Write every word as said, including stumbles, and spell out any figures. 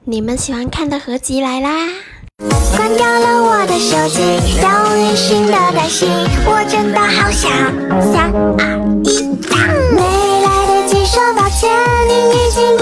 你们喜欢看的合集来啦！ 关掉了我的手机，让我运行的担心，我真的好想三二一，没来得及说抱歉，你已经